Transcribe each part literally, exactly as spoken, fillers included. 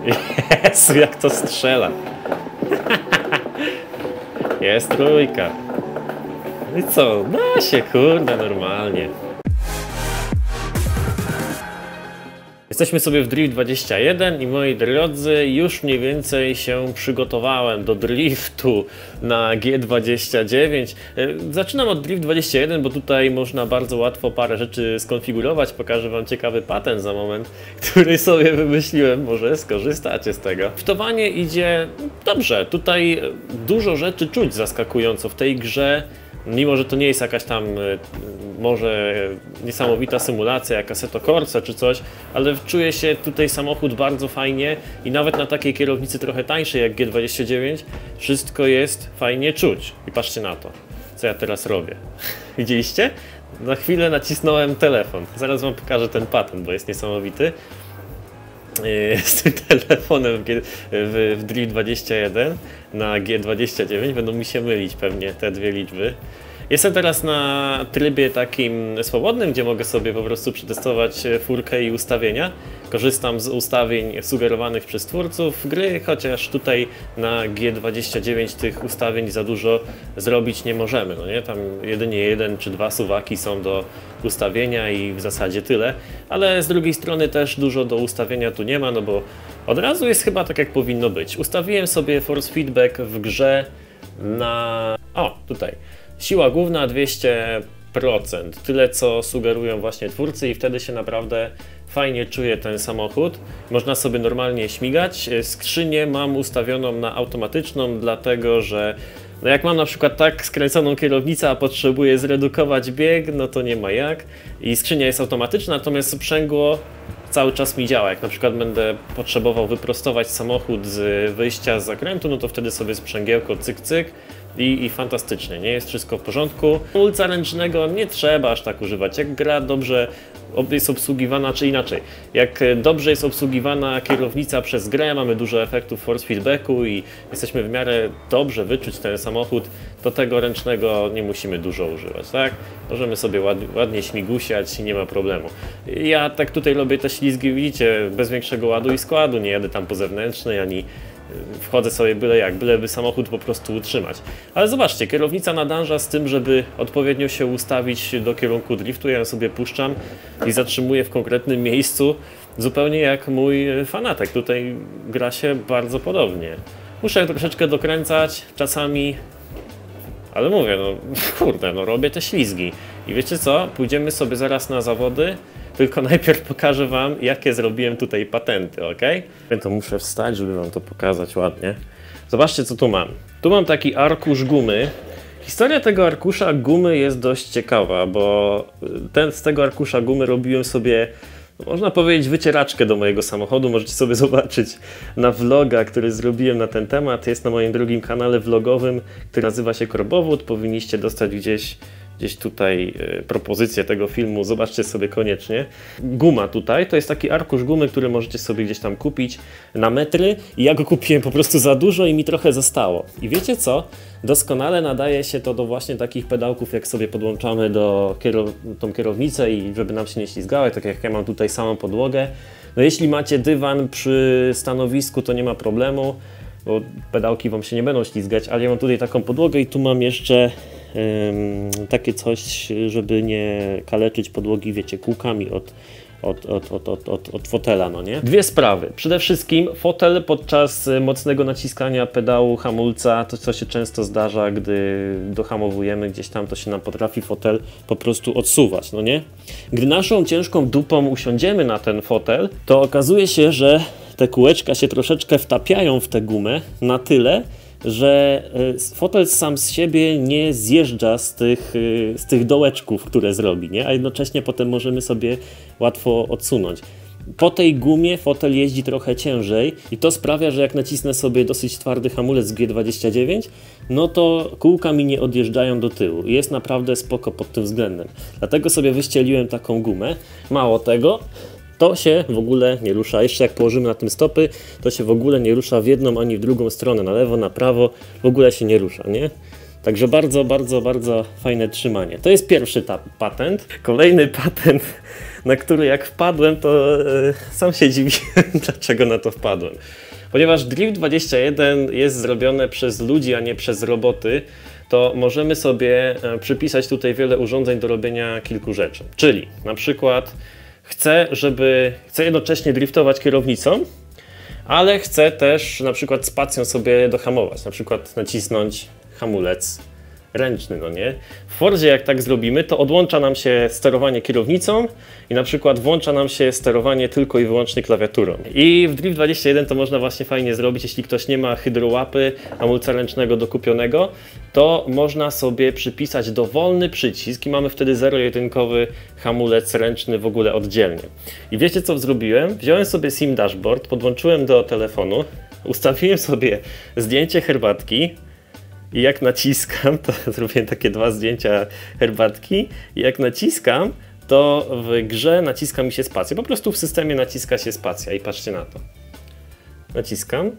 Jezu, jak to strzela. Jest trójka. I co? Da się, kurde, normalnie. Jesteśmy sobie w Drift dwadzieścia jeden i moi drodzy, już mniej więcej się przygotowałem do driftu na G dwadzieścia dziewięć. Zaczynam od Drift dwadzieścia jeden, bo tutaj można bardzo łatwo parę rzeczy skonfigurować. Pokażę wam ciekawy patent za moment, który sobie wymyśliłem, może skorzystacie z tego. Driftowanie idzie dobrze, tutaj dużo rzeczy czuć zaskakująco w tej grze. Mimo że to nie jest jakaś tam może niesamowita symulacja jak Assetto Corsa czy coś, ale czuje się tutaj samochód bardzo fajnie i nawet na takiej kierownicy trochę tańszej jak G dwadzieścia dziewięć wszystko jest fajnie czuć. I patrzcie na to, co ja teraz robię. Widzieliście? Na chwilę nacisnąłem telefon. Zaraz wam pokażę ten patent, bo jest niesamowity. Z tym telefonem w, w, w Drift dwadzieścia jeden na G dwadzieścia dziewięć będą mi się mylić pewnie te dwie liczby. Jestem teraz na trybie takim swobodnym, gdzie mogę sobie po prostu przetestować furkę i ustawienia. Korzystam z ustawień sugerowanych przez twórców gry, chociaż tutaj na G dwadzieścia dziewięć tych ustawień za dużo zrobić nie możemy. No nie? Tam jedynie jeden czy dwa suwaki są do ustawienia i w zasadzie tyle. Ale z drugiej strony też dużo do ustawienia tu nie ma, no bo od razu jest chyba tak jak powinno być. Ustawiłem sobie force feedback w grze na... O, tutaj. Siła główna dwieście procent, tyle co sugerują właśnie twórcy i wtedy się naprawdę fajnie czuje ten samochód. Można sobie normalnie śmigać. Skrzynię mam ustawioną na automatyczną, dlatego że no jak mam na przykład tak skręconą kierownicę, a potrzebuję zredukować bieg, no to nie ma jak. I skrzynia jest automatyczna, natomiast sprzęgło cały czas mi działa. Jak na przykład będę potrzebował wyprostować samochód z wyjścia z zakrętu, no to wtedy sobie sprzęgiełko cyk cyk. I, I fantastycznie, nie? Jest wszystko w porządku. Hamulca ręcznego nie trzeba aż tak używać. Jak gra dobrze jest obsługiwana, czy inaczej, jak dobrze jest obsługiwana kierownica przez grę, mamy dużo efektów force feedbacku i jesteśmy w miarę dobrze wyczuć ten samochód, to tego ręcznego nie musimy dużo używać, tak? Możemy sobie ładnie, ładnie śmigusiać i nie ma problemu. Ja tak tutaj robię te ślizgi, widzicie, bez większego ładu i składu, nie jadę tam po zewnętrznej, ani wchodzę sobie byle jak, byleby samochód po prostu utrzymać. Ale zobaczcie, kierownica nadąża z tym, żeby odpowiednio się ustawić do kierunku driftu. Ja ją sobie puszczam i zatrzymuję w konkretnym miejscu, zupełnie jak mój Fanatec. Tutaj gra się bardzo podobnie. Muszę troszeczkę dokręcać czasami, ale mówię, no kurde, no robię te ślizgi. I wiecie co? Pójdziemy sobie zaraz na zawody. Tylko najpierw pokażę wam, jakie zrobiłem tutaj patenty, ok? To muszę wstać, żeby wam to pokazać ładnie. Zobaczcie, co tu mam. Tu mam taki arkusz gumy. Historia tego arkusza gumy jest dość ciekawa, bo ten, z tego arkusza gumy robiłem sobie, można powiedzieć, wycieraczkę do mojego samochodu. Możecie sobie zobaczyć na vloga, który zrobiłem na ten temat. Jest na moim drugim kanale vlogowym, który nazywa się Krobowód. Powinniście dostać gdzieś Gdzieś tutaj y, propozycję tego filmu, zobaczcie sobie koniecznie. Guma tutaj, to jest taki arkusz gumy, który możecie sobie gdzieś tam kupić na metry i ja go kupiłem po prostu za dużo i mi trochę zostało. I wiecie co? Doskonale nadaje się to do właśnie takich pedałków, jak sobie podłączamy do kierow tą kierownicę i żeby nam się nie ślizgały, tak jak ja mam tutaj samą podłogę. No jeśli macie dywan przy stanowisku, to nie ma problemu, bo pedałki wam się nie będą ślizgać, ale ja mam tutaj taką podłogę i tu mam jeszcze ym, takie coś, żeby nie kaleczyć podłogi, wiecie, kółkami od, od, od, od, od, od, od fotela, no nie? Dwie sprawy. Przede wszystkim fotel podczas mocnego naciskania pedału hamulca, to co się często zdarza, gdy dohamowujemy gdzieś tam, to się nam potrafi fotel po prostu odsuwać, no nie? Gdy naszą ciężką dupą usiądziemy na ten fotel, to okazuje się, że te kółeczka się troszeczkę wtapiają w tę gumę na tyle, że fotel sam z siebie nie zjeżdża z tych, z tych dołeczków, które zrobi, nie? A jednocześnie potem możemy sobie łatwo odsunąć. Po tej gumie fotel jeździ trochę ciężej i to sprawia, że jak nacisnę sobie dosyć twardy hamulec z G dwadzieścia dziewięć, no to kółka mi nie odjeżdżają do tyłu. Jest naprawdę spoko pod tym względem. Dlatego sobie wyścieliłem taką gumę. Mało tego, to się w ogóle nie rusza. Jeszcze jak położymy na tym stopy, to się w ogóle nie rusza w jedną ani w drugą stronę, na lewo, na prawo, w ogóle się nie rusza, nie? Także bardzo, bardzo, bardzo fajne trzymanie. To jest pierwszy patent. Kolejny patent, na który jak wpadłem, to yy, sam się dziwiłem, dlaczego na to wpadłem. Ponieważ Drift dwadzieścia jeden jest zrobione przez ludzi, a nie przez roboty, to możemy sobie przypisać tutaj wiele urządzeń do robienia kilku rzeczy. Czyli na przykład chcę, żeby, chcę jednocześnie driftować kierownicą, ale chcę też na przykład spacją sobie dohamować, na przykład nacisnąć hamulec ręczny, no nie? W Fordzie jak tak zrobimy, to odłącza nam się sterowanie kierownicą i na przykład włącza nam się sterowanie tylko i wyłącznie klawiaturą. I w Drift dwadzieścia jeden to można właśnie fajnie zrobić, jeśli ktoś nie ma hydrołapy, hamulca ręcznego dokupionego, to można sobie przypisać dowolny przycisk i mamy wtedy zero-jedynkowy hamulec ręczny w ogóle oddzielnie. I wiecie co zrobiłem? Wziąłem sobie Sim Dashboard, podłączyłem do telefonu, ustawiłem sobie zdjęcie herbatki, i jak naciskam, to zrobiłem takie dwa zdjęcia herbatki i jak naciskam, to w grze naciska mi się spacja. Po prostu w systemie naciska się spacja i patrzcie na to. Naciskam.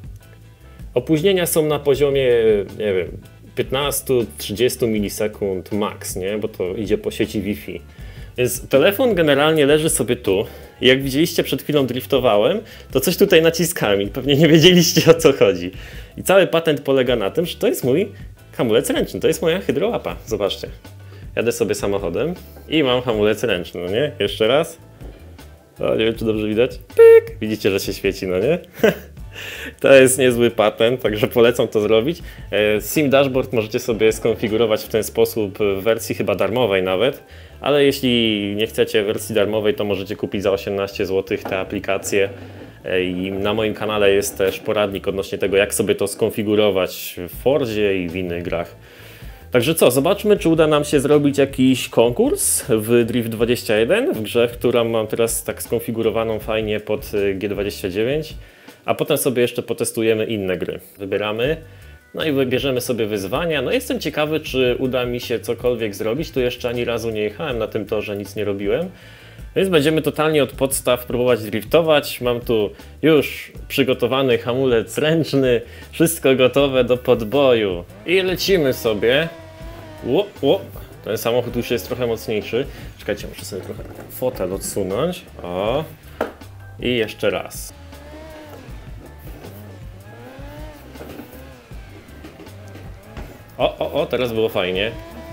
Opóźnienia są na poziomie, nie wiem, piętnaście do trzydziestu milisekund max, nie? Bo to idzie po sieci Wi-Fi. Więc telefon generalnie leży sobie tu. I jak widzieliście, przed chwilą driftowałem, to coś tutaj naciskałem i pewnie nie wiedzieliście, o co chodzi. I cały patent polega na tym, że to jest mój hamulec ręczny, to jest moja hydrołapa. Zobaczcie. Jadę sobie samochodem i mam hamulec ręczny, no nie? Jeszcze raz. O, nie wiem, czy dobrze widać. Pyk! Widzicie, że się świeci, no nie? To jest niezły patent, także polecam to zrobić. Sim Dashboard możecie sobie skonfigurować w ten sposób w wersji chyba darmowej nawet, ale jeśli nie chcecie wersji darmowej, to możecie kupić za osiemnaście złotych te aplikacje. I na moim kanale jest też poradnik odnośnie tego, jak sobie to skonfigurować w Fordzie i w innych grach. Także co, zobaczmy, czy uda nam się zrobić jakiś konkurs w Drift dwadzieścia jeden, w grze, którą mam teraz tak skonfigurowaną fajnie pod G dwadzieścia dziewięć. A potem sobie jeszcze potestujemy inne gry. Wybieramy, no i wybierzemy sobie wyzwania. No jestem ciekawy, czy uda mi się cokolwiek zrobić. Tu jeszcze ani razu nie jechałem na tym torze, nic nie robiłem. Więc będziemy totalnie od podstaw próbować driftować. Mam tu już przygotowany hamulec ręczny, wszystko gotowe do podboju. I lecimy sobie. Ło, ło. Ten samochód już jest trochę mocniejszy. Czekajcie, muszę sobie trochę fotel odsunąć. O. I jeszcze raz. O, o, o, teraz było fajnie.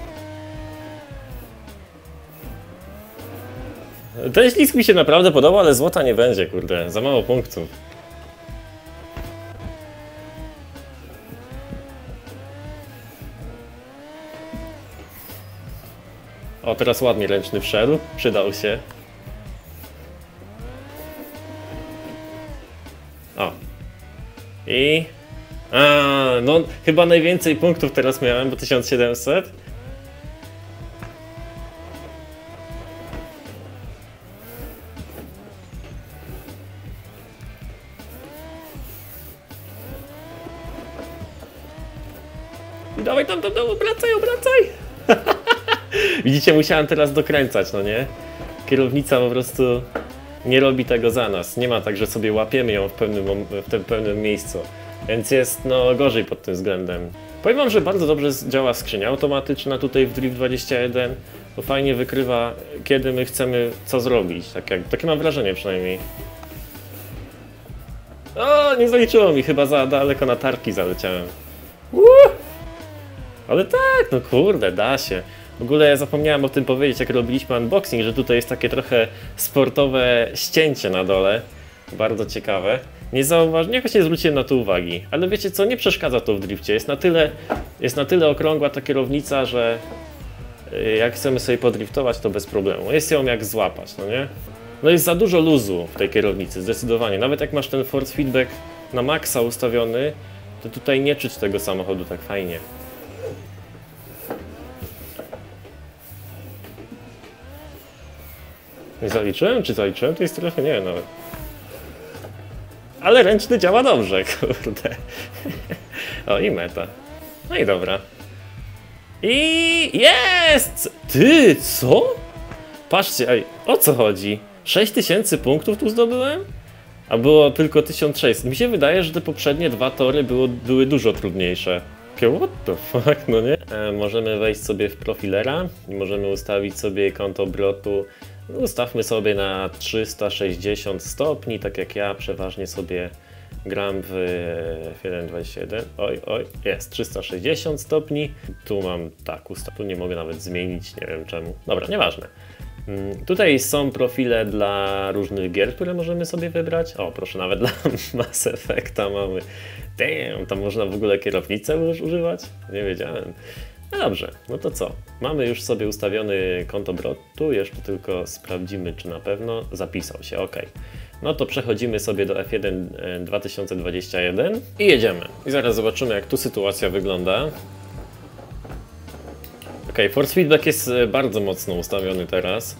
Ten ślizg mi się naprawdę podoba, ale złota nie będzie, kurde. Za mało punktów. O, teraz ładnie ręczny wszedł. Przydał się. O. I... A, no chyba najwięcej punktów teraz miałem, bo tysiąc siedemset. I dawaj tam, tam, tam, obracaj, obracaj! Widzicie, musiałem teraz dokręcać, no nie? Kierownica po prostu nie robi tego za nas. Nie ma tak, że sobie łapiemy ją w pewnym, w tym pewnym miejscu. Więc jest no gorzej pod tym względem. Powiem wam, że bardzo dobrze działa skrzynia automatyczna tutaj w Drift dwadzieścia jeden. To fajnie wykrywa, kiedy my chcemy co zrobić. Tak jak, takie mam wrażenie przynajmniej. O, nie zaliczyło mi, chyba za daleko na tarki zaleciałem. Uuu! Ale tak, no kurde, da się. W ogóle zapomniałem o tym powiedzieć, jak robiliśmy unboxing, że tutaj jest takie trochę sportowe ścięcie na dole. Bardzo ciekawe. Nie zauważyłem, jakoś nie zwróciłem na to uwagi, ale wiecie co, nie przeszkadza to w drifcie. Jest na tyle, jest na tyle okrągła ta kierownica, że jak chcemy sobie podriftować, to bez problemu. Jest ją jak złapać, no nie? No jest za dużo luzu w tej kierownicy, zdecydowanie. Nawet jak masz ten force feedback na maksa ustawiony, to tutaj nie czuć tego samochodu tak fajnie. Nie zaliczyłem, czy zaliczyłem? To jest trochę, nie wiem nawet. Ale ręczny działa dobrze, kurde. O, i meta. No i dobra. I jest! Ty, co? Patrzcie, ej, o co chodzi? sześć tysięcy punktów tu zdobyłem? A było tylko tysiąc sześćset. Mi się wydaje, że te poprzednie dwa tory było, były dużo trudniejsze. Takie what the fuck, no nie? E, możemy wejść sobie w profilera i możemy ustawić sobie kąt obrotu. Ustawmy sobie na trzysta sześćdziesiąt stopni, tak jak ja przeważnie sobie gram w F jeden dwadzieścia jeden. Oj, oj, jest trzysta sześćdziesiąt stopni. Tu mam tak ustaw, tu nie mogę nawet zmienić, nie wiem czemu. Dobra, nieważne. Tutaj są profile dla różnych gier, które możemy sobie wybrać. O, proszę, nawet dla Mass Effecta mamy. Damn, tam można w ogóle kierownicę używać? Nie wiedziałem. No dobrze, no to co? Mamy już sobie ustawiony kąt obrotu, jeszcze tylko sprawdzimy, czy na pewno zapisał się, ok. No to przechodzimy sobie do F jeden dwa tysiące dwadzieścia jeden i jedziemy. I zaraz zobaczymy, jak tu sytuacja wygląda. Ok, force feedback jest bardzo mocno ustawiony teraz.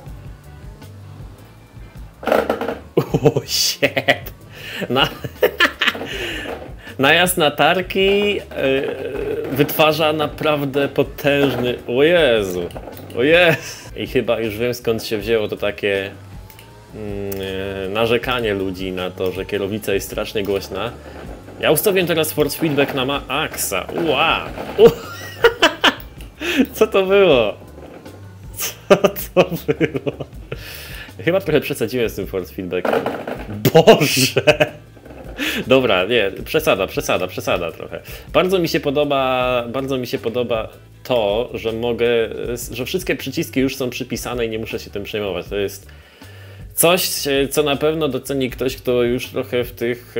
Oh shit! Na... Najazd na tarki yy, wytwarza naprawdę potężny... O Jezu! O Jezu! I chyba już wiem, skąd się wzięło to takie yy, narzekanie ludzi na to, że kierownica jest strasznie głośna. Ja ustawiłem teraz force feedback na maksa. Wow! Uh. Co to było? Co to było? Chyba trochę przesadziłem z tym force feedbackiem. Boże! Dobra, nie, przesada, przesada, przesada trochę. Bardzo mi się podoba, bardzo mi się podoba to, że mogę, że wszystkie przyciski już są przypisane i nie muszę się tym przejmować. To jest coś, co na pewno doceni ktoś, kto już trochę w tych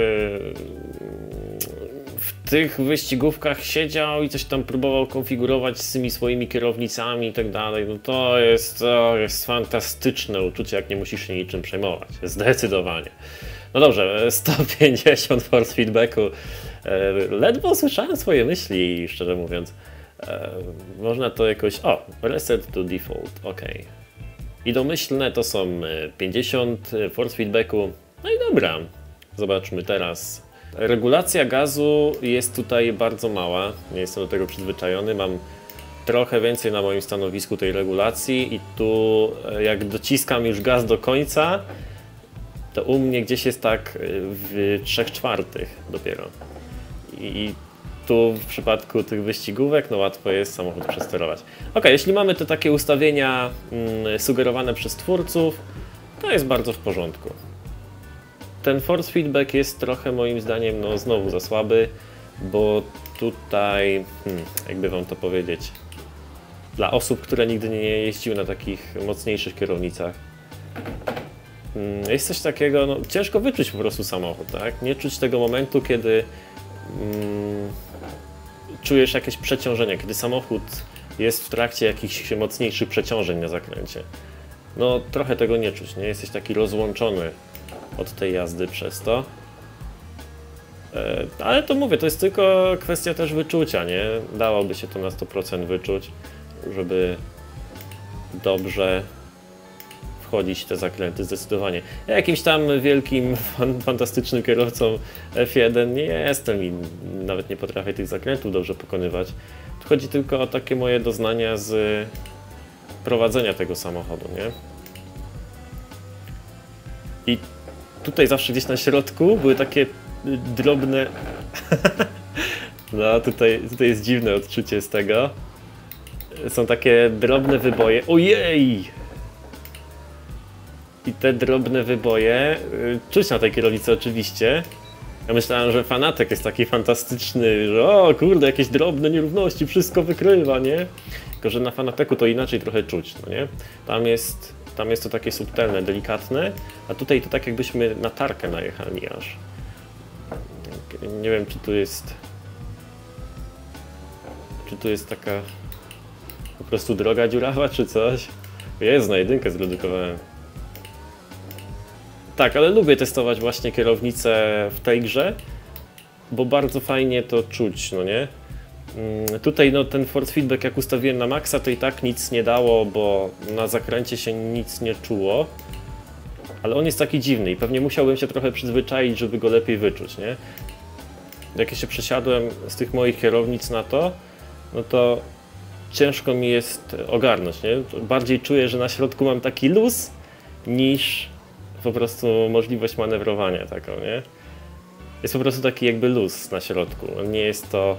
w tych wyścigówkach siedział i coś tam próbował konfigurować z tymi swoimi kierownicami i tak dalej. No to jest, to jest fantastyczne uczucie, jak nie musisz się niczym przejmować. Zdecydowanie. No dobrze, sto pięćdziesiąt force feedbacku. Ledwo słyszałem swoje myśli, szczerze mówiąc. Można to jakoś... O, reset to default, ok. I domyślne to są pięćdziesiąt force feedbacku. No i dobra, zobaczmy teraz. Regulacja gazu jest tutaj bardzo mała, nie jestem do tego przyzwyczajony. Mam trochę więcej na moim stanowisku tej regulacji i tu jak dociskam już gaz do końca, to u mnie gdzieś jest tak w trzech czwartych dopiero. I tu w przypadku tych wyścigówek no łatwo jest samochód przesterować. Ok, jeśli mamy te takie ustawienia mm, sugerowane przez twórców, to jest bardzo w porządku. Ten force feedback jest trochę moim zdaniem no znowu za słaby, bo tutaj, hmm, jakby wam to powiedzieć, dla osób, które nigdy nie jeździły na takich mocniejszych kierownicach, jest coś takiego, no ciężko wyczuć po prostu samochód, tak? Nie czuć tego momentu, kiedy mm, czujesz jakieś przeciążenie, kiedy samochód jest w trakcie jakichś mocniejszych przeciążeń na zakręcie. No trochę tego nie czuć, nie? Jesteś taki rozłączony od tej jazdy przez to. E, ale to mówię, to jest tylko kwestia też wyczucia, nie? Dałoby się to na sto procent wyczuć, żeby dobrze wchodzić w te zakręty, zdecydowanie. Ja jakimś tam wielkim, fan, fantastycznym kierowcą F jeden nie jestem i nawet nie potrafię tych zakrętów dobrze pokonywać. Tu chodzi tylko o takie moje doznania z prowadzenia tego samochodu, nie? I tutaj zawsze gdzieś na środku były takie drobne... No tutaj, tutaj jest dziwne odczucie z tego. Są takie drobne wyboje. Ojej! I te drobne wyboje, czuć na tej kierownicy oczywiście. Ja myślałem, że Fanatec jest taki fantastyczny, że o kurde, jakieś drobne nierówności, wszystko wykrywa, nie? Tylko, że na Fanatecu to inaczej trochę czuć, no nie? Tam jest, tam jest to takie subtelne, delikatne, a tutaj to tak jakbyśmy na tarkę najechali aż. Nie wiem, czy tu jest... Czy tu jest taka po prostu droga dziurawa, czy coś? Jezu, na jedynkę zredukowałem. Tak, ale lubię testować właśnie kierownicę w tej grze, bo bardzo fajnie to czuć, no nie? Tutaj no, ten force feedback jak ustawiłem na maksa, to i tak nic nie dało, bo na zakręcie się nic nie czuło. Ale on jest taki dziwny i pewnie musiałbym się trochę przyzwyczaić, żeby go lepiej wyczuć, nie? Jak ja się przesiadłem z tych moich kierownic na to, no to ciężko mi jest ogarnąć, nie? Bardziej czuję, że na środku mam taki luz, niż po prostu możliwość manewrowania taką, nie? Jest po prostu taki jakby luz na środku. Nie jest to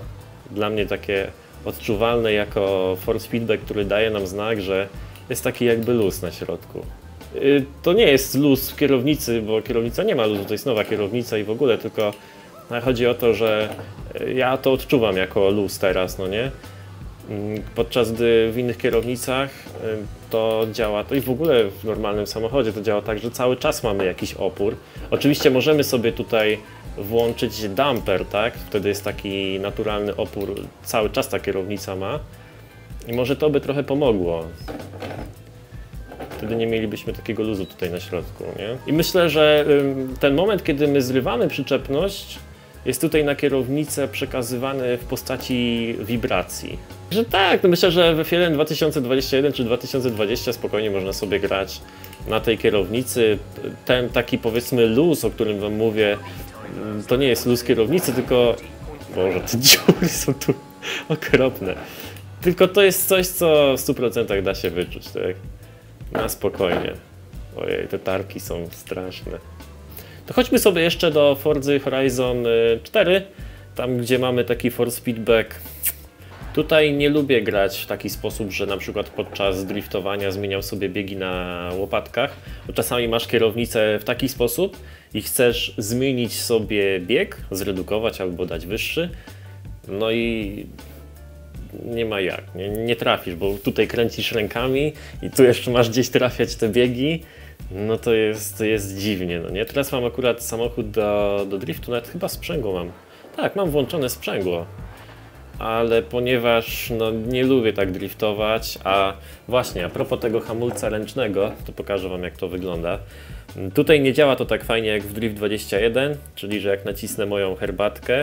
dla mnie takie odczuwalne jako force feedback, który daje nam znak, że jest taki jakby luz na środku. To nie jest luz w kierownicy, bo kierownica nie ma luzu, to jest nowa kierownica i w ogóle, tylko chodzi o to, że ja to odczuwam jako luz teraz, no nie? Podczas gdy w innych kierownicach to działa, to i w ogóle w normalnym samochodzie to działa tak, że cały czas mamy jakiś opór. Oczywiście możemy sobie tutaj włączyć damper, tak? Wtedy jest taki naturalny opór, cały czas ta kierownica ma i może to by trochę pomogło. Wtedy nie mielibyśmy takiego luzu tutaj na środku, nie? I myślę, że ten moment, kiedy my zrywamy przyczepność, jest tutaj na kierownicę przekazywany w postaci wibracji. Że tak, no myślę, że w F jeden dwa tysiące dwadzieścia jeden czy dwa tysiące dwadzieścia spokojnie można sobie grać na tej kierownicy. Ten taki, powiedzmy, luz, o którym wam mówię, to nie jest luz kierownicy, tylko... Boże, te dziury są tu okropne. Tylko to jest coś, co w stu procentach da się wyczuć, tak? Na spokojnie. Ojej, te tarki są straszne. To chodźmy sobie jeszcze do Forza Horizon cztery, tam gdzie mamy taki force feedback. Tutaj nie lubię grać w taki sposób, że na przykład podczas driftowania zmieniam sobie biegi na łopatkach, bo czasami masz kierownicę w taki sposób i chcesz zmienić sobie bieg, zredukować albo dać wyższy, no i nie ma jak, nie, nie trafisz, bo tutaj kręcisz rękami i tu jeszcze masz gdzieś trafiać te biegi, no to jest, to jest dziwnie, no nie? Teraz mam akurat samochód do, do driftu, nawet chyba sprzęgło mam. Tak, mam włączone sprzęgło, ale ponieważ no, nie lubię tak driftować, a właśnie a propos tego hamulca ręcznego, to pokażę wam, jak to wygląda. Tutaj nie działa to tak fajnie jak w Drift dwadzieścia jeden, czyli że jak nacisnę moją herbatkę,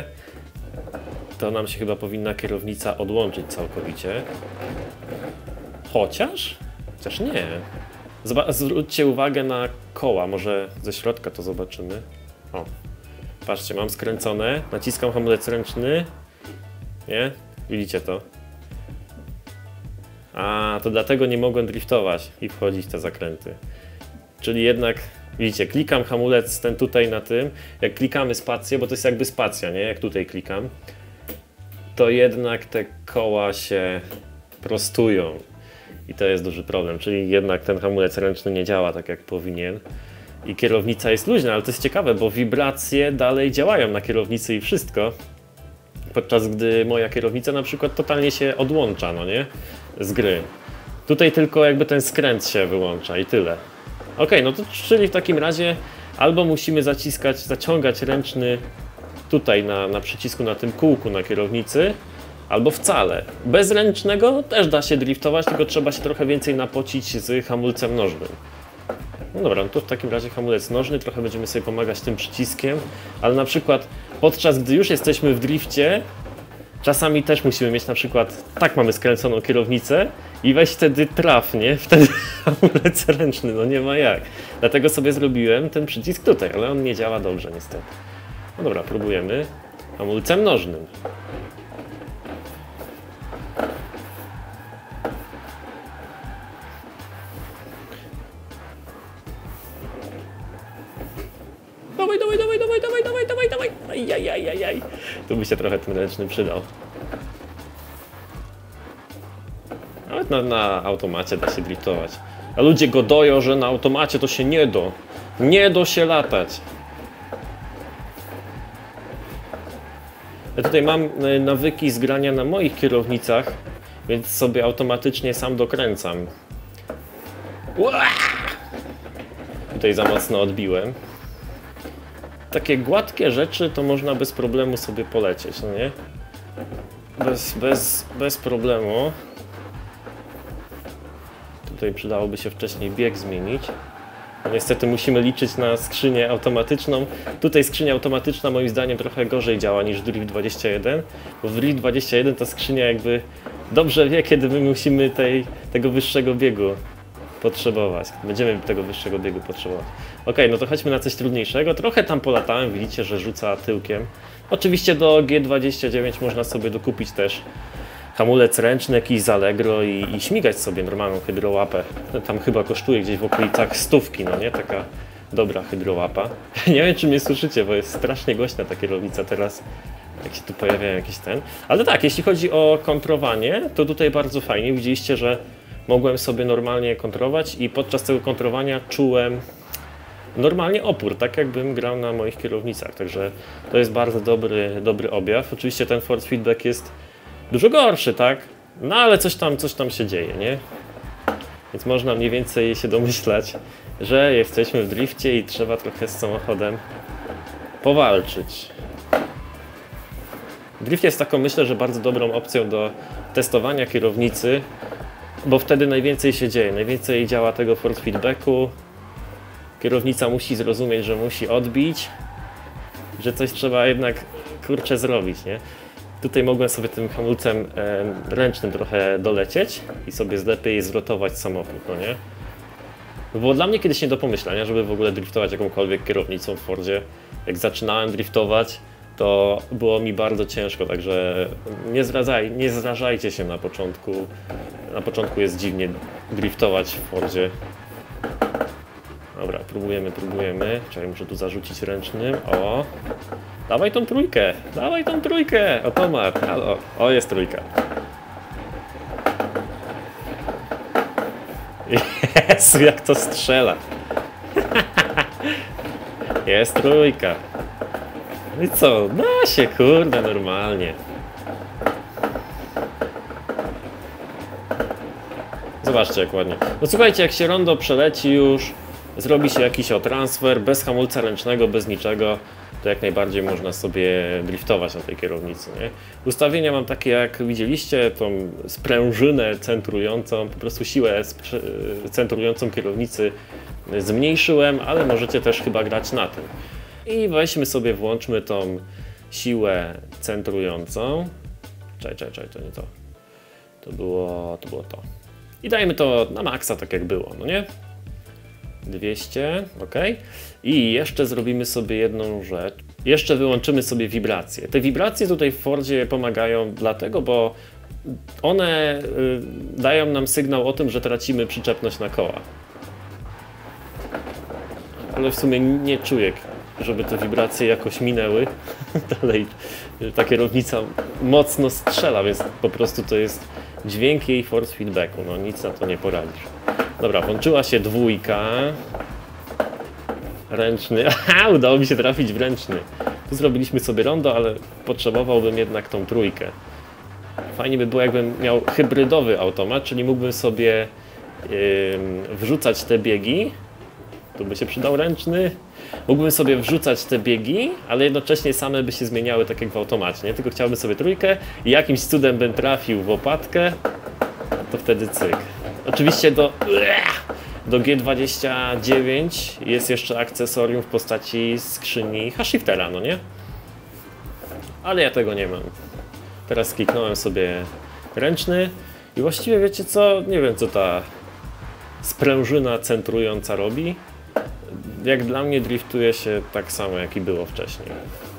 to nam się chyba powinna kierownica odłączyć całkowicie. Chociaż? Chociaż nie. Zob- zwróćcie uwagę na koła, może ze środka to zobaczymy. O, patrzcie, mam skręcone, naciskam hamulec ręczny. Nie? Widzicie to? A, to dlatego nie mogłem driftować i wchodzić w te zakręty. Czyli jednak, widzicie, klikam hamulec ten tutaj na tym, jak klikamy spację, bo to jest jakby spacja, nie? Jak tutaj klikam, to jednak te koła się prostują. I to jest duży problem, czyli jednak ten hamulec ręczny nie działa tak jak powinien. I kierownica jest luźna, ale to jest ciekawe, bo wibracje dalej działają na kierownicy i wszystko. Podczas gdy moja kierownica na przykład totalnie się odłącza, no nie? Z gry. Tutaj tylko jakby ten skręt się wyłącza i tyle. Ok, no to czyli w takim razie albo musimy zaciskać, zaciągać ręczny tutaj na, na przycisku, na tym kółku na kierownicy, albo wcale. Bez ręcznego też da się driftować, tylko trzeba się trochę więcej napocić z hamulcem nożnym. No dobra, no to w takim razie hamulec nożny, trochę będziemy sobie pomagać tym przyciskiem, ale na przykład podczas gdy już jesteśmy w drifcie, czasami też musimy mieć na przykład, tak mamy skręconą kierownicę i weź wtedy traf, nie? Wtedy hamulec ręczny, no nie ma jak. Dlatego sobie zrobiłem ten przycisk tutaj, ale on nie działa dobrze niestety. No dobra, próbujemy hamulcem nożnym. Dawaj, dawaj, dawaj, dawaj, dawaj, dawaj, dawaj, dawaj, ajajajajaj. Tu by się trochę ten ręczny przydał. Nawet na, na automacie da się driftować. A ludzie godoją, że na automacie to się nie da. Nie da się latać. Ja tutaj mam nawyki zgrania na moich kierownicach, więc sobie automatycznie sam dokręcam. Uaa! Tutaj za mocno odbiłem. Takie gładkie rzeczy to można bez problemu sobie polecieć, no nie? Bez, bez, bez problemu. Tutaj przydałoby się wcześniej bieg zmienić. No niestety musimy liczyć na skrzynię automatyczną. Tutaj skrzynia automatyczna moim zdaniem trochę gorzej działa niż w Drift dwadzieścia jeden, bo w Drift dwadzieścia jeden ta skrzynia jakby dobrze wie, kiedy my musimy tej, tego wyższego biegu potrzebować. Będziemy tego wyższego biegu potrzebować. Ok, no to chodźmy na coś trudniejszego. Trochę tam polatałem, widzicie, że rzuca tyłkiem. Oczywiście do G dwadzieścia dziewięć można sobie dokupić też hamulec ręczny, jakiś z Allegro i, i śmigać sobie normalną hydrołapę. Tam chyba kosztuje gdzieś w okolicach stówki, no nie? Taka dobra hydrołapa. Nie wiem, czy mnie słyszycie, bo jest strasznie głośna ta kierownica teraz. Jak się tu pojawiają jakieś ten. Ale tak, jeśli chodzi o kontrowanie, to tutaj bardzo fajnie. Widzieliście, że mogłem sobie normalnie kontrować i podczas tego kontrowania czułem normalnie opór, tak jakbym grał na moich kierownicach. Także to jest bardzo dobry, dobry objaw. Oczywiście ten force feedback jest dużo gorszy, tak? No ale coś tam, coś tam się dzieje, nie? Więc można mniej więcej się domyślać, że jesteśmy w drifcie i trzeba trochę z samochodem powalczyć. Drift jest taką, myślę, że bardzo dobrą opcją do testowania kierownicy, bo wtedy najwięcej się dzieje, najwięcej działa tego force feedbacku. Kierownica musi zrozumieć, że musi odbić, że coś trzeba jednak, kurczę, zrobić, nie? Tutaj mogłem sobie tym hamulcem e, ręcznym trochę dolecieć i sobie lepiej zrotować samochód, no nie? Było dla mnie kiedyś nie do pomyślenia, żeby w ogóle driftować jakąkolwiek kierownicą w Fordzie. Jak zaczynałem driftować, to było mi bardzo ciężko, także nie, zdradzaj, nie zrażajcie się na początku. Na początku jest dziwnie driftować w Fordzie. Dobra, próbujemy, próbujemy. Czekaj, muszę tu zarzucić ręcznym. O! Dawaj tą trójkę! Dawaj tą trójkę! O, Tomar! Halo! O, jest trójka. Jezu, jak to strzela! Jest trójka. No i co? Da się, kurde, normalnie. Zobaczcie, jak ładnie. No słuchajcie, jak się rondo przeleci już, zrobi się jakiś o transfer, bez hamulca ręcznego, bez niczego, to jak najbardziej można sobie driftować na tej kierownicy, nie? Ustawienia mam takie, jak widzieliście, tą sprężynę centrującą, po prostu siłę centrującą kierownicy zmniejszyłem, ale możecie też chyba grać na tym. I weźmy sobie, włączmy tą siłę centrującą. Czekaj, czekaj, czekaj, to nie to. To było, to było to. I dajmy to na maksa, tak jak było, no nie? dwieście, ok. I jeszcze zrobimy sobie jedną rzecz. Jeszcze wyłączymy sobie wibracje. Te wibracje tutaj w Fordzie pomagają dlatego, bo one y, dają nam sygnał o tym, że tracimy przyczepność na koła. Ale w sumie nie czuję, żeby te wibracje jakoś minęły. Dalej ta kierownica mocno strzela, więc po prostu to jest dźwięk jej force feedbacku. No nic na to nie poradzisz. Dobra, włączyła się dwójka. Ręczny. Aha, udało mi się trafić w ręczny. Tu zrobiliśmy sobie rondo, ale potrzebowałbym jednak tą trójkę. Fajnie by było, jakbym miał hybrydowy automat, czyli mógłbym sobie yy, wrzucać te biegi. Tu by się przydał ręczny. Mógłbym sobie wrzucać te biegi, ale jednocześnie same by się zmieniały tak jak w automacie, nie? Tylko chciałbym sobie trójkę i jakimś cudem bym trafił w łopatkę, to wtedy cyk. Oczywiście do, do G dwadzieścia dziewięć jest jeszcze akcesorium w postaci skrzyni hashiftera, no nie? Ale ja tego nie mam. Teraz kliknąłem sobie ręczny i właściwie wiecie co? Nie wiem, co ta sprężyna centrująca robi. Jak dla mnie driftuje się tak samo, jak i było wcześniej.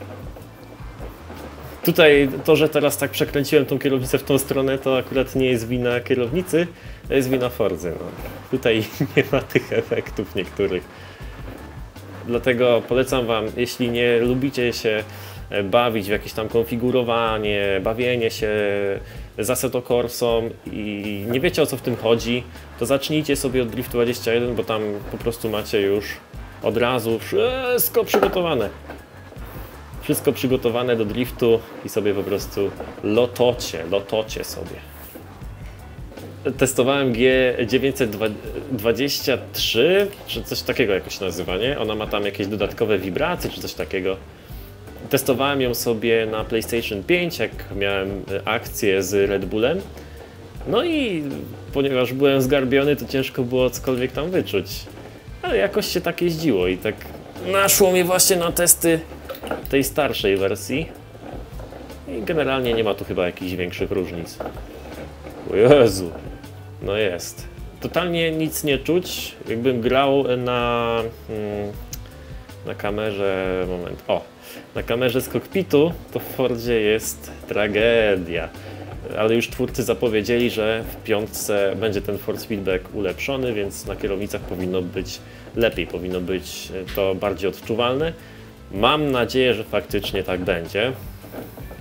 Tutaj to, że teraz tak przekręciłem tą kierownicę w tą stronę, to akurat nie jest wina kierownicy, to jest wina Forzy. No. Tutaj nie ma tych efektów niektórych. Dlatego polecam wam, jeśli nie lubicie się bawić w jakieś tam konfigurowanie, bawienie się z Assetto Corsą i nie wiecie, o co w tym chodzi, to zacznijcie sobie od Drift dwadzieścia jeden, bo tam po prostu macie już od razu wszystko przygotowane. Wszystko przygotowane do driftu i sobie po prostu lotocie, lotocie sobie. Testowałem G dziewięćset dwadzieścia trzy, czy coś takiego jakoś nazywa, nie? Ona ma tam jakieś dodatkowe wibracje, czy coś takiego. Testowałem ją sobie na PlayStation pięć, jak miałem akcję z Red Bullem. No i ponieważ byłem zgarbiony, to ciężko było cokolwiek tam wyczuć. Ale jakoś się tak jeździło i tak naszło mnie właśnie na testy tej starszej wersji. I generalnie nie ma tu chyba jakichś większych różnic. O Jezu, no jest. Totalnie nic nie czuć, jakbym grał na, na kamerze, moment, o, na kamerze z kokpitu, to w Fordzie jest tragedia. Ale już twórcy zapowiedzieli, że w piątce będzie ten force feedback ulepszony, więc na kierownicach powinno być lepiej, powinno być to bardziej odczuwalne. Mam nadzieję, że faktycznie tak będzie.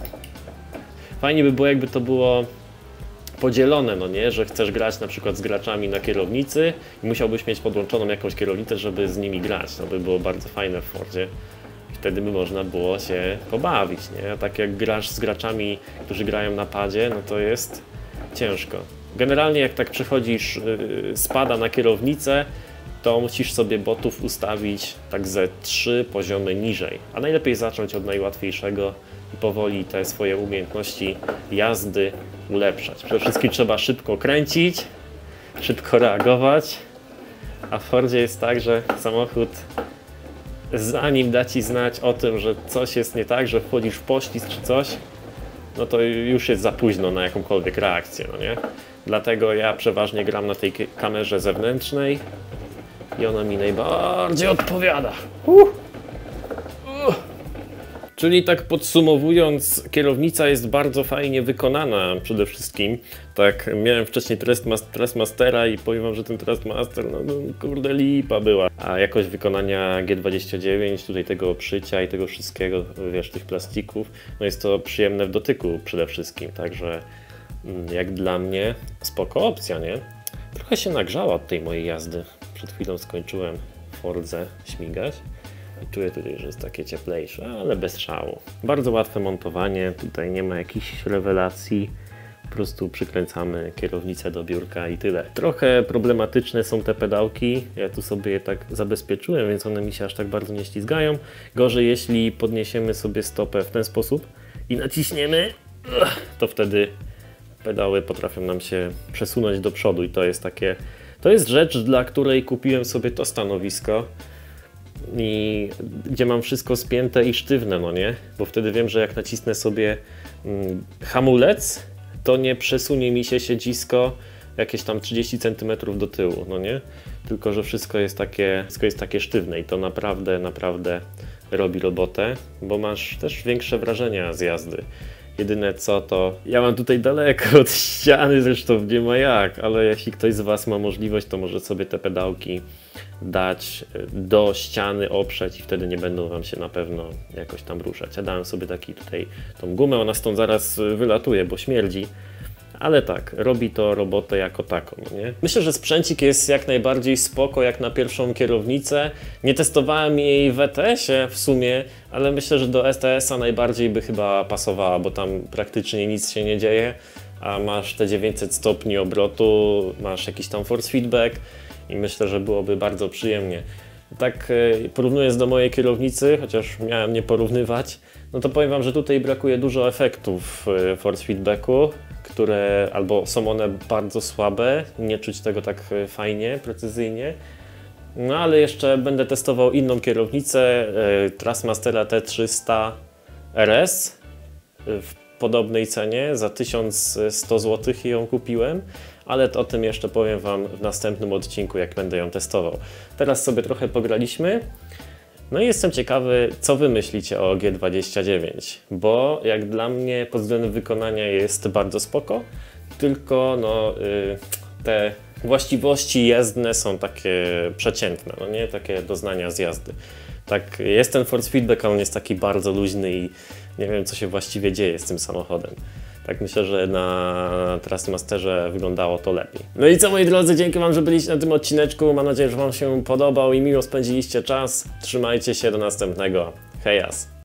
Fajnie by było, jakby to było podzielone, no nie, że chcesz grać na przykład z graczami na kierownicy i musiałbyś mieć podłączoną jakąś kierownicę, żeby z nimi grać. To by było bardzo fajne w Fordzie. Wtedy by można było się pobawić, nie? A tak jak grasz z graczami, którzy grają na padzie, no to jest ciężko. Generalnie jak tak przechodzisz yy, spada na kierownicę, to musisz sobie botów ustawić tak ze trzy poziomy niżej. A najlepiej zacząć od najłatwiejszego i powoli te swoje umiejętności jazdy ulepszać. Przede wszystkim trzeba szybko kręcić, szybko reagować, a w Fordzie jest tak, że samochód zanim da ci znać o tym, że coś jest nie tak, że wchodzisz w poślizg czy coś, no to już jest za późno na jakąkolwiek reakcję, no nie? Dlatego ja przeważnie gram na tej kamerze zewnętrznej i ona mi najbardziej odpowiada. Uh! Uh! Czyli tak podsumowując, kierownica jest bardzo fajnie wykonana przede wszystkim. Tak, miałem wcześniej Trustmastera i powiem wam, że ten Trustmaster, no, no kurde lipa była. A jakość wykonania G dwadzieścia dziewięć, tutaj tego obszycia i tego wszystkiego, wiesz, tych plastików, no jest to przyjemne w dotyku przede wszystkim, także jak dla mnie spoko opcja, nie? Trochę się nagrzała od tej mojej jazdy. Przed chwilą skończyłem w Fordze śmigać. I czuję tutaj, że jest takie cieplejsze, ale bez szału. Bardzo łatwe montowanie, tutaj nie ma jakichś rewelacji. Po prostu przykręcamy kierownicę do biurka i tyle. Trochę problematyczne są te pedałki. Ja tu sobie je tak zabezpieczyłem, więc one mi się aż tak bardzo nie ślizgają. Gorzej, jeśli podniesiemy sobie stopę w ten sposób i naciśniemy, to wtedy pedały potrafią nam się przesunąć do przodu i to jest takie... To jest rzecz, dla której kupiłem sobie to stanowisko. I gdzie mam wszystko spięte i sztywne, no nie? Bo wtedy wiem, że jak nacisnę sobie mm, hamulec, to nie przesunie mi się siedzisko jakieś tam trzydzieści centymetrów do tyłu, no nie? Tylko że wszystko jest takie, wszystko jest takie sztywne i to naprawdę, naprawdę robi robotę, bo masz też większe wrażenia z jazdy. Jedyne co to, ja mam tutaj daleko od ściany, zresztą nie ma jak, ale jeśli ktoś z was ma możliwość, to może sobie te pedałki dać do ściany, oprzeć i wtedy nie będą wam się na pewno jakoś tam ruszać. Ja dałem sobie taki tutaj tą gumę, ona stąd zaraz wylatuje, bo śmierdzi. Ale tak, robi to robotę jako taką, nie? Myślę, że sprzęcik jest jak najbardziej spoko, jak na pierwszą kierownicę. Nie testowałem jej w E T S-ie w sumie, ale myślę, że do E T S-a najbardziej by chyba pasowała, bo tam praktycznie nic się nie dzieje, a masz te dziewięćset stopni obrotu, masz jakiś tam force feedback i myślę, że byłoby bardzo przyjemnie. Tak porównując do mojej kierownicy, chociaż miałem nie porównywać, no to powiem wam, że tutaj brakuje dużo efektów force feedbacku, które albo są one bardzo słabe, nie czuć tego tak fajnie, precyzyjnie. No ale jeszcze będę testował inną kierownicę, Trustmastera T trzysta R S w podobnej cenie, za tysiąc sto złotych ją kupiłem, ale o tym jeszcze powiem wam w następnym odcinku, jak będę ją testował. Teraz sobie trochę pograliśmy. No i jestem ciekawy, co wy myślicie o G dwadzieścia dziewięć, bo jak dla mnie pod względem wykonania jest bardzo spoko, tylko no, y, te właściwości jezdne są takie przeciętne, no nie takie doznania z jazdy. Tak, jest ten force feedback, a on jest taki bardzo luźny i nie wiem, co się właściwie dzieje z tym samochodem. Tak myślę, że na Trustmasterze wyglądało to lepiej. No i co, moi drodzy, dzięki wam, że byliście na tym odcineczku. Mam nadzieję, że wam się podobał i miło spędziliście czas. Trzymajcie się, do następnego. Hejas!